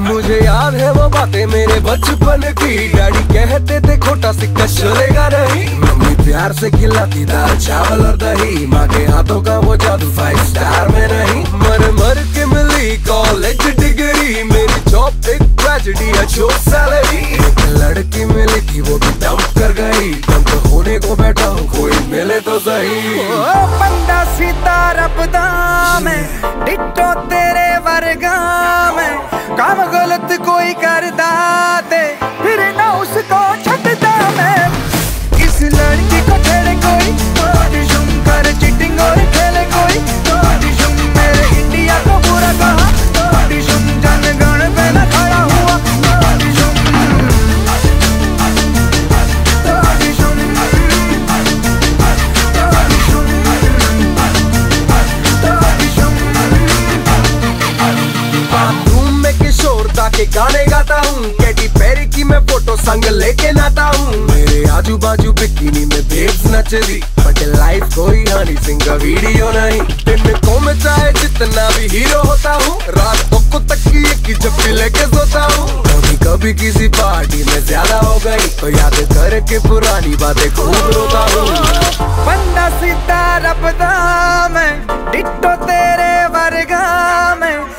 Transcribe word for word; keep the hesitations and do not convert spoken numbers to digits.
मुझे याद है वो बातें मेरे बचपन की, डैडी कहते थे खोटा सिक्का चलेगा नहीं। मम्मी प्यार से खिलाती दाल चावल और दही, माँ के हाथों का वो जादू फाइव स्टार में नहीं। मर मर के मिली कॉलेज डिग्री, मेरी जॉब एक ट्रेजेडी है जो सैलरी। एक लड़की मिली थी वो भी डंप कर गई, डंप होने को बैठा हूँ कोई मिले तो सही। ओ बंदा सीधा रबदा मैं, डिट्टो तेरे वर्गा मैं, काम गलत कोई करदा दे फिर ना उसको छड्डदा मैं। इस लड़की को छेड़े कोई ऑडिशन कर, चीटिंग और खेले कोई ऑडिशन, मेरे इंडिया को बुरा कहा ऑडिशन, जनगण पे ना खड़ा हुआ ऑडिशन, ऑडिशन, बाथरूम में किशोर दा के गाने गाता हूँ, कैटी पेरी की मैं फोटो संग लेके नाता हूँ। मेरे आजू बाजू बिकिनी में बेब्स नच रही, बट लाइफ कोई हनी सिंह का वीडियो नहीं। दिन को मैं चाहे जितना भी हीरो होता हूँ, रातों को तकिए की जप्पी लेके सोता हूँ। कभी कभी किसी पार्टी में ज्यादा हो गई तो याद करके पुरानी बातें खूब रोता हूँ। बंदा सीधा रबदा मैं, डिट्टो तेरे वर्गा मैं,